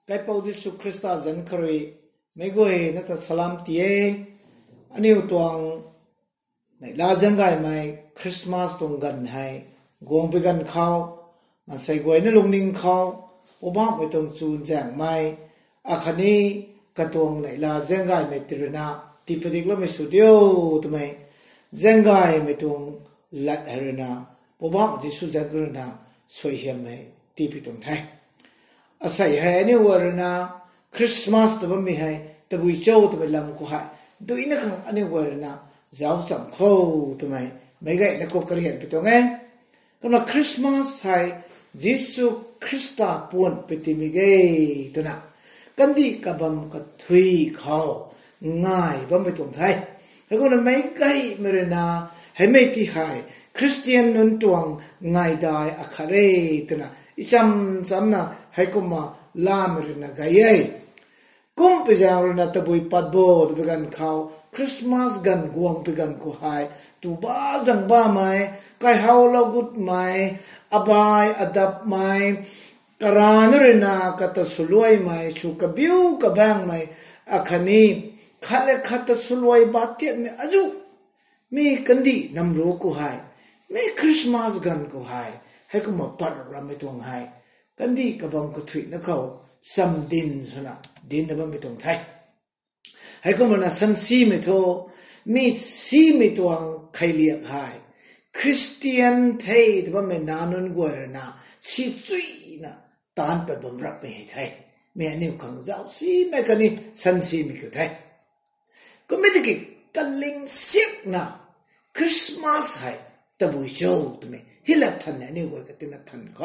cái bao di su Christa dân khơi mấy người nó thật salam tiề anh yêu tuang này la dân gai mai Christmas tuang gần hay guông bị gần khao mà say quay nó lung ninh khao obama mới tuang chun giang mai akhani cái tuang này la dân gai mai tirana ti pedik lo mai studio tụi mày dân gai mai tuang lát herina obama di su dân gai na soi hiểm mai ti pi tuang thay asai hai ni warna Christmas to mi hai to bui chou to lam ko hai dui na khang ani warna zau sam kho to mai gai na ko karian pi to nge kono Christmas hai Jesu Christa pon petimi ge to na kandi ka bam ka thui khao ngai bam pe tong thai kono mai gai merena hai mai ti hai Christian nun tuang ngai dai akhare to na icham samna hai kuma lamrina gayai kum pejaruna tabui patbo to began khao Christmas gan guang began ko hai tu ba jang ba mai kai how lo good mai abai adap mai karanrina kata suloi mai chu ka biu ka bang mai akhani khale khata suloi batiat me aju mi kandi namro ko hai me Christmas gan ko hai kuma pat ram me tuang hai kandi kabam ko thui na kho sam din suna din na bam bitong thai hai ko mana san si me tho mi si me tuang khai liak hai Christian thai de bam me nanun gorana si chui na tan pa bam rap me thai me ani khang zau si me kani san si mi ko thai ko me de kaling sip na Christmas hai tabu show to me hilat than ani go ka tin than ko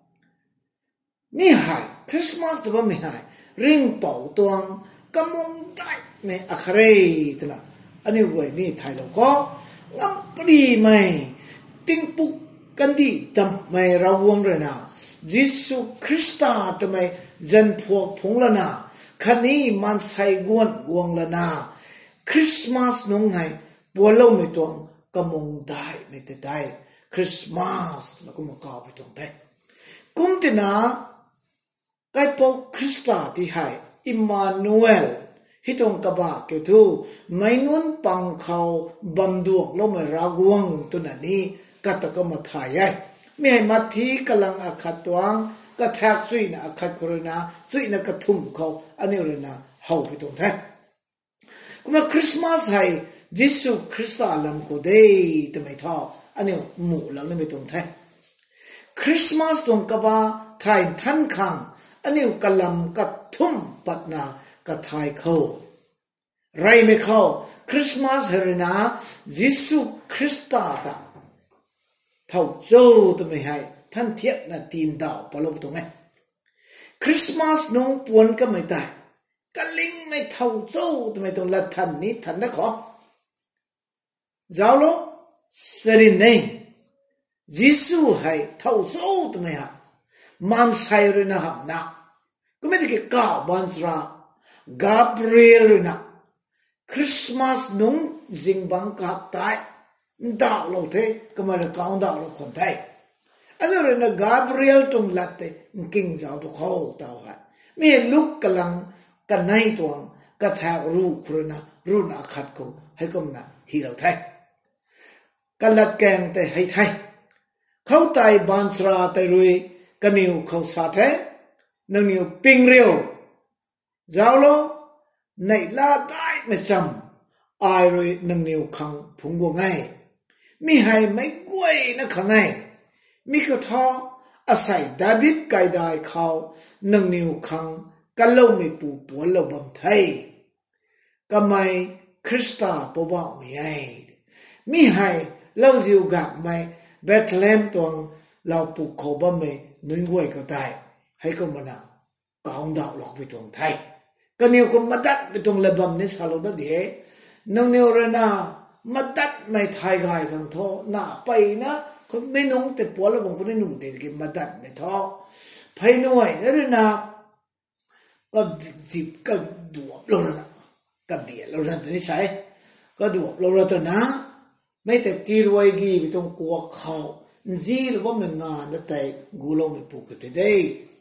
mi hai Christmas to mi hai ring pau tuang kamung dai me akhare tna ani wai mi thai lo ko ngam pri mai ting puk kandi tam mai rawong rena Jesu Christa to mai jan phuak phung lana khani man sai gon wong lana Christmas nong hai polo me tuang kamung dai me te dai Christmas la ko ma ka pe tong te kum te na kai po Christa ti hai Emmanuel hitong ka ba ke thu mainun pang khao bam duak lo ma raguang tu na ni ka ta ka ma thai ai mi hai ma thi kalang akhat tuang ka thak sui na akhat korona sui na ka thum khao ani re na hau pe tong thai kuma Christmas hai Jesu Christa lam ko dei te mai tha ani mu lam ne me tong thai Christmas tong ka ba thai than khang ani kalam ka thum patna ka thai kho rai me kho Christmas herina Jesu Christa ta thau zo to me hai than thiet na tin dao palo to me Christmas nong puan ka mai tai ka ling me thau zo to me to la than ni than na kho zalo serin nei Jesu hai thau zo to me ha man sai rina ham na kuma de ka bansra Gabriel rina Christmas nung jing bang ka tai da lo the kuma de kaung da lo khon thai ano rina Gabriel tung latte king jaw to kho taw ha me luk kalang ka nai tuang ka tha ru khurna ru na khat ko hai kom na hi lo thai kalat keng te hai thai khau tai bansra tai rui kaniu khau sa the nang niu ping reo zao lo nai la dai me cham ai roi nang niu khang phung go ngai mi hai mai kwai na khang ngai mi kho tho asai David kai dai khao nang niu khang ka lo me pu po lo bam thai ka mai Christa po ba mi ai mi hai lo ziu ga mai Bethlehem tong lao pu kho ba me nui ngoi ko tai hai ko mana kaung da lok bi tong thai ka niu ko madat bi tong lebam ni salo da de nang niu rena madat mai thai gai kang tho na pai na ko me nong te pol bang ko ni nu de ki madat me tho phai noi rena ka jip ka du lo na ka bi lo na ni sai ka du lo ra ta na mai te ki roi gi bi tong ko khao ji lo ba me nga na tai gu lo me pu ke te dei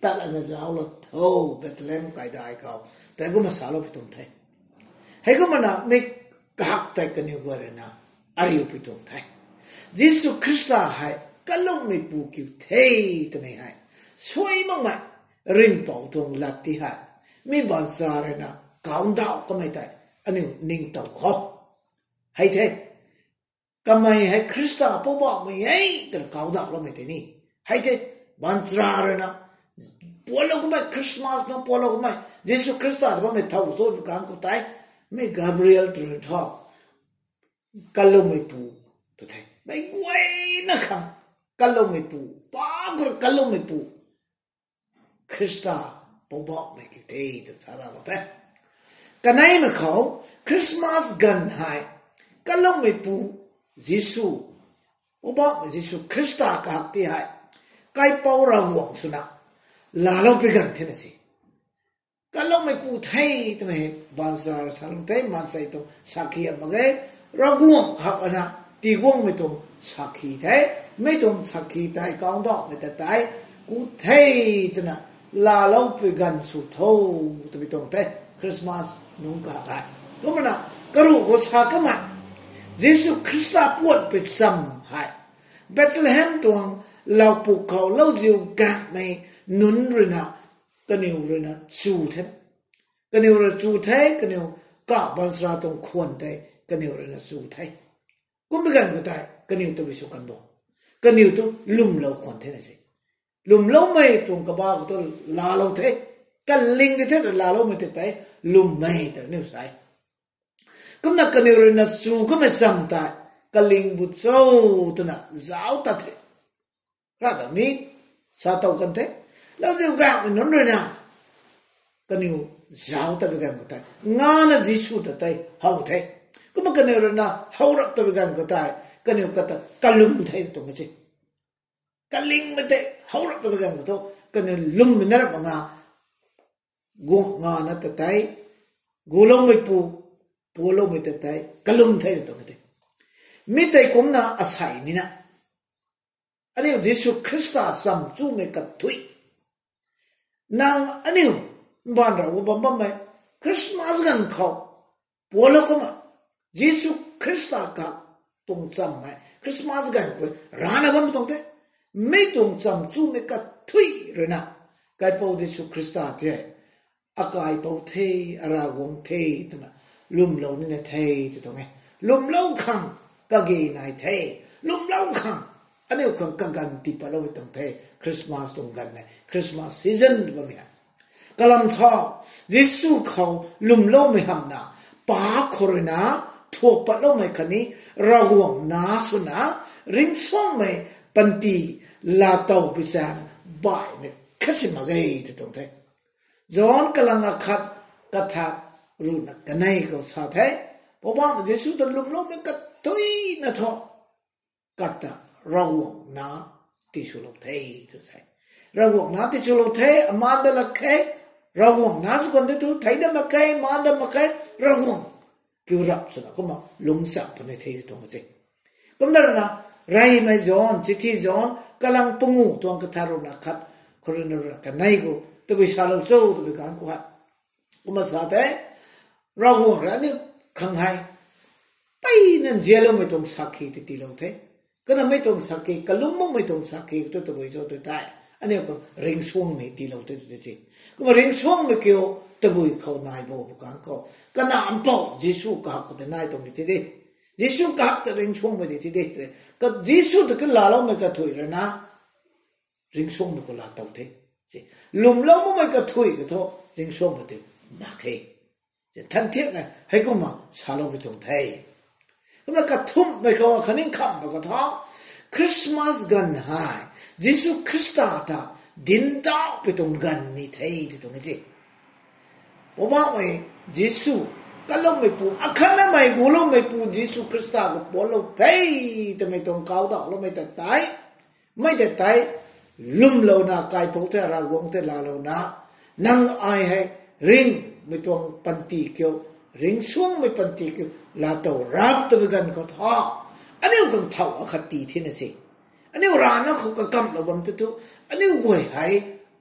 ตัดอันนั้นจะเอาเราโธ่เบตเลมไกได้เขาแต่ก็มาสาเราไปตรงไทยให้ก็มันไม่กักแต่กันอยู่ว่าเรนะอาริวไปตรงไทยยิสุคริสต์ให้ก็ลงไม่ปูกิวเทตัวไม่ให้ช่วยมั่งไหมริงเป่าตรงลัทธิให้ไม่บันซาเรนะก้าวดาวก็ไม่ได้อันนี้นิ่งเต่าเขาให้เทก็ไม่ให้คริสต์พอบอกไม่ให้แต่ก้าวดาวเราไม่ได้นี่ให้เทบันซาเรนะพอเราก็ไม่คริสต์มาสนะพอเราก็ไม่ยิสุคริสต์เราไม่เท่าโซ่บุกันก็ตายไม่กาเบรียลตรึงท่อก็ลงไม่ปูตัวไทยไม่กวยนะครับก็ลงไม่ปูป้ากรก็ลงไม่ปูคริสต์พอบอกไม่คิดเท่ตัวท่าเราแต่กันไหนมาเขาคริสต์มาสกันให้ก็ลงไม่ปูยิสุพอบอกไม่ยิสุคริสต์กับที่ให้ใครเป่าเราหวงสุนัขลาเราไปกันเท่านั้นสิก็ลงไม่ปูไทยทำไมบางสารสารไทยมันใส่ตรงสักขีมาเกเราหวงหักนะตีหวงไม่ตรงสักขีไทยไม่ตรงสักขีไทยกองดอกไม่แต่ไทยกูไทยตัวน่ะลาเราไปกันสุดโธ่ตัวไปตรงไทยคริสต์มาสนุ่งกากันตัวมันน่ะก็รู้ก็สักกันมายิสุคริสต์ปวดไปซ้ำให้เบธเลเฮมตัวเราปลูกเขาเราจิวกะไม่นุนเรนะกันนิวเรนะจูเทกันนิวเรจูเทกันนิวก็บันสระตรงควรเทกันนิวเรนะจูเทกุมไปกันก็ได้กันนิวตัววิสุกันบอกกันนิวตัวลุ่มเราควรเทนั่นสิลุ่มเราไม่ตรงกับบ้าก็ตัวลาเราเทกันลิงเทแต่ลาเราไม่เทแต่ลุ่มไม่แต่นิวใส่กุมนักกันนิวเรนะจูก็ไม่ซ้ำตายกันลิงบุตรโซ่ตัวน่ะจ้าวตัดเทรัตนี้สาตาวกันเทแล้วจะกางมันนั่นเลยนะกันอยู่จ้าวตัดไปกันก็ได้งานจิสุตัดไปเฮาเทก็มันกันอยู่นะเฮารับตัดไปกันก็ได้กันอยู่ก็ตัดกัลลุมเทตรงนี้กัลลิงมันเทเฮารับตัดไปกันก็ต้องกันอยู่ลุมมันนั่นมันงากูงานั่นตัดไปกูลงไม่ปูปูลงไม่ตัดไปกัลลุมเทตรงนี้มิเตกุมนะอาศัยนี่นะอันนี้ยิสุคริสต์สัมจูเมกัดทุยนางอันนี้บ้านเราบ้านไม่คริสต์มาสกันเขาพวกเราก็มายิสุคริสต์กับตรงจำไหมคริสต์มาสกันก็ร้านอะไรไม่ตรงเท่ไม่ตรงจำจูเมกัดทุยเลยนะใครพูดยิสุคริสต์เท่อากายพูดเท่อาราวงเท่ตัวน่ะลุ่มเหล่านี้เท่ตัวตรงไงลุ่มเหล่าขังก็เกยนายเท่ลุ่มเหล่าขังอันนี้ก็กันที่พอเราไปตรงเทคริสต์มาสตรงกันเนี่ยคริสต์มาสซีซันแบบนี้กำลังท้อยิสุเขาลุ่มเล่าไม่ทำนะป้าโครนาทั่วปะเล่าไม่คันนี้ระวังนาสุนะริงส่งไม่ปันตีลาเตาพิจารบ่ายเนี่ยขั้นสิมาเกยที่ตรงเทจอนกำลังขัดกระทารู้นักกันไหนก็สาเทเพราะว่ายิสุตลุ่มเล่าไม่กัดทุยนะท้อกัดตาระวังนาที่สุลเททุกท่านระวังนาที่สุลเทอมาดลักเคระวังนาสุกันที่ทุกไทยดำมาเคมาดำมาเคระวังคิวรับสุนัขก็มาลุงสับพนัยเทตรงนี้ก็ไม่ได้นะไรไม่จอนจิตที่จอนกำลังปุ่งตัวกระทารุณขัดคนนั้นรักกันไหนกูตัวไปชาลโซ่ตัวไปการกูฮะก็มาสาเทระวังร้านนี้ขังไห้ไปนั่นเจริญไม่ต้องสักขีติเราเทก็นั่นไม่ต้องสักขีก็ลุ่มไม่ต้องสักขีตัวตัวไปจอตัวตายอันนี้ก็เร่งช่วงไม่ตีเราเทตัวจริงก็มาเร่งช่วงไม่เกี่ยวตัวไปเขานายโบบุกันก็น่าอันเป่ายิสุกับก็แต่นายตรงนี้ทีเดียวยิสุกับแต่เร่งช่วงไม่ได้ทีเดียวก็ยิสุตัวก็ลาเราไม่ก็ถุยแล้วนะเร่งช่วงไม่ก็ลาตัวเทลุ่มเราไม่ก็ถุยก็ท้อเร่งช่วงไม่ได้มาเข่ทันเทียบไงให้ก็มาสาเราไปตรงไทยก็แล้วก็ทุ่มไปเขาคันนี้คำไปก็ท้อคริสต์มาสกันหายยิสุคริสต์ตาดินดาวไปตรงกันนี่ไทยที่ตรงนี้สิเพราะว่าไม่ยิสุก็ลงไม่ปูอาคันนั้นไม่กูลงไม่ปูยิสุคริสต์ก็ปวดเราไทยแต่ไม่ตรงเขาดอกเราไม่แต่ตายไม่แต่ตายลุ่มเราหน้ากายพวกเธอราวงเธอลาเราหน้านั่งไอให้ริงไม่ตรงปันติเกี่ยวริงช่วงไม่ปันติเกี่ยวลาตัวรับตัวกันก็ท้ออันนี้ก็เท่าอคติที่นั่นสิอันนี้ร้านนั้นเขาก็กำเราบังตุอันนี้หวยหาย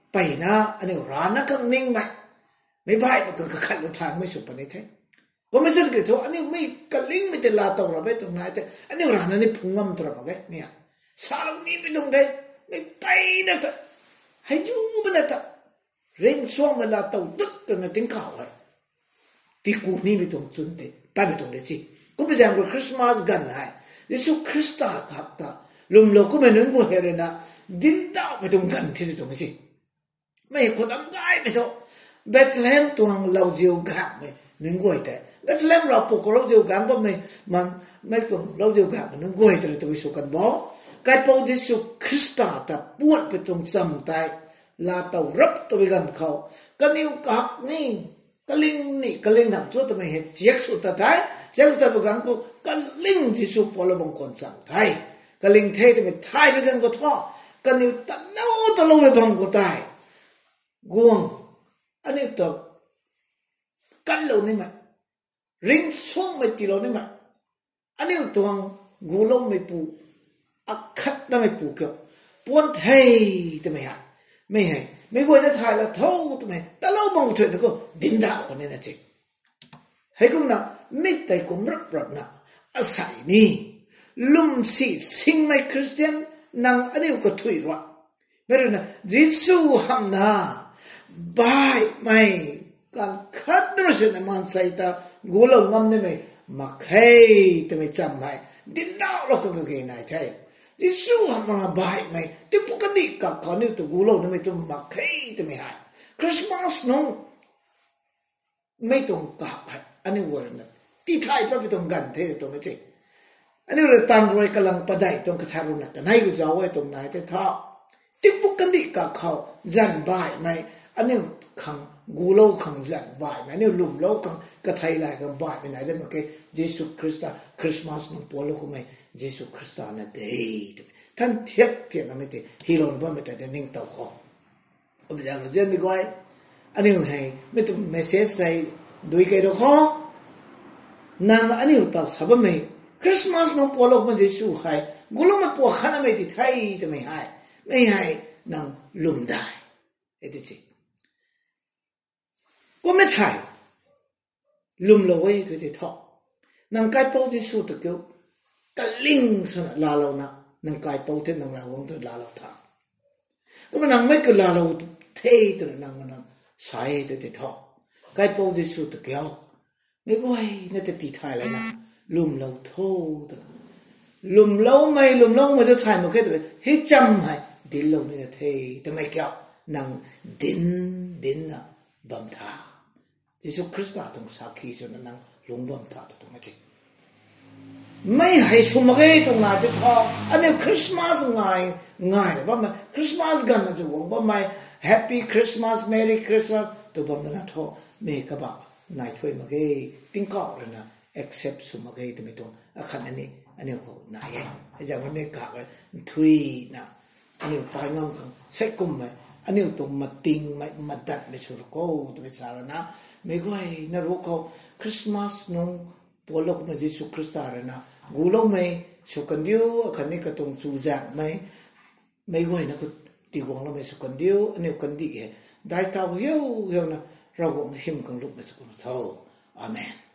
ไปนะอันนี้ร้านนักกังนิ่งไหมไม่บ่ายมันก็ขัดรถทางไม่สุดปานนี้แท้ก็ไม่ใช่กี่ตัวอันนี้ไม่กระลิงไม่แต่ลาตรงเราไปตรงไหนแต่อันนี้ร้านนั้นนี่พุ่งงำตรงเราไปเนี่ยสารนี้ไปตรงไหนไม่ไปนะแต่ให้อยู่มันนะแต่เร่งช่วงเวลาเต่าดึกตรงนั้นถึงข่าวไอ้ที่กูนี่ไปตรงจุดเด็ดไปตรงเด็ดสิก็ไปอย่างคริสต์มาสกันให้ยิสุคริสต์ขับตาลุมโลก็ไม่นึกว่าเฮเรนะดินดาวไปตรงกันที่ตรงนี้สิไม่คนทำได้ไม่ถูกเบธเลมตัวเราเจียวกางไม่นึกว่าแต่เบธเลมเราปกเราเจียวกางก็ไม่ตัวเราเจียวกางมันนึกว่าแต่ตัววิสุกันบอกการพบยิสุคริสต์แต่ปวดไปตรงซ้ำแต่ลาเต่ารับตัวไปกันเขาก็นิ้วกักนี่ก็ลิงนี่ก็ลิงทำตัวทำไมเห็นเจ็กสุดท้ายเจ็กสุดท้ายไปกันก็ลิงยิสุพอเราบางคนสั่งไทยก็ลิงเทยทำไมไทยไปกันก็ท่อก็นิ้วตะโน้ไปบังก็ตายกวงอันนี้ตัวกันเรานี่มั้ยริงส่งไม่ตีเรานี่มั้ยอันนี้ตัวกูเราไม่ปูอักขัดนั่นไม่ปูเกี่ยวปวนเทยทำไมฮะไม่ให้ไม่ควรจะถ่ายละเท่าทำไมแต่เรามองเถอะก็ดินดาคนนี้นะจิให้คุณนะไม่แต่คุณรับนะอาศัยนี่ลุมสีสิงไม่คริสเตียนนั่งอันนี้ก็ถุยวะไม่รู้นะยิสุฮัมนาบายไม่การขัดรู้สึกในมันใส่ตากูเรางำนี่ไม่มาเฮ้ยทำไมจำไม่ดินดาเราก็เก่งนายเท่ยิสุฮัมนาบายไม่ที่ปกติกับเขาเนี่ยตัวกูเราเนี่ยไม่ต้องมาเฮ้ยทำไมฮะคริสต์มาสน้องไม่ต้องกับอันนี้วอร์นัทที่ไทยไม่ต้องกันเท่ตรงนี้อันนี้เราตั้งรวยกำลังประดัยตรงกระทารุณกันให้กูจะเอาไว้ตรงไหนแต่ท่าที่ปกติกับเขาจันบ่ายไหมอันนี้ขังกูเล่าขังจันบ่ายไหมอันนี้ลุมเล่าขังกระไทยลายกันบ่ายไปไหนได้เมื่อกี้เยซูคริสต์คริสต์มาสมันปวดลูกไหมเยซูคริสต์นั่นเองท่านเทียบนั่นไม่ได้ฮีโร่บ้าไม่ได้นิ่งเต่าเขาผมอยากจะเจอมีก้อยอันนี้ให้ไม่ต้องเมสเซจใส่ดูอีกแล้วเขานางอันนี้อุตส่าห์สับไม่คริสต์มาสน้องปวดลูกมันเยซูให้กูรู้มันปวดขนาดไม่ติดไทยแต่ไม่ให้นางลุมได้เอติจิก็ไม่ใช่ลุมเราไว้ตัวเดียวนางกายเป้าที่สุดตะเกียวกะลิงสนะลาเรานะนางกายเป้าที่นางเราวงที่ลาเราทางก็มันนางไม่ก็ลาเราเทตัวนางมันใส่ตัวเดียวกายเป้าที่สุดตะเกียวไม่ก็ให้นั่นจะตีไทยเลยนะลุมเราโทษลุมเราไม่จะถ่ายมาแค่ตัวให้จำให้ดินเราเนี่ยเทแต่ไม่เกี่ยวนางดินนะบัมทาเยซูคริสต์ต้องสักขีส่วนนั้นลงบัมทาตรงนี้ไม่ให้สมกันตรงนั้นจะท้ออันนี้คริสต์มาสง่ายเลยบ้างไหมคริสต์มาสกันนะจะวงบ้างไหม Happy Christmas Merry Christmas ตัวบ้างนั้นท้อไม่กระบะนายช่วยมาเกยติ้งก้าวเลยนะ accept สมกันตัวไม่ตรงขันอันนี้เขานายไอ้จากนั้นไม่กะว่าทุยนะอันนี้ตายงำขังเซ็กกุมไหมอันนี้ตัวมาติงมาดัดในสุรโกตัวเป็นสารนะไม่ก็ให้นรกเขาคริสต์มาสน้องปวดลูกมาเยซูคริสต์อะไรนะกูเล่าไหมสุกันเดียวขันนี้ก็ต้องจูจักไหมไม่ก็ให้นะก็ตีวงเราไม่สุกันเดียวอันนี้กันดีได้เท่าเยอะนะเราหวังหิมกันลูกไม่สุกันเท่าอาเมน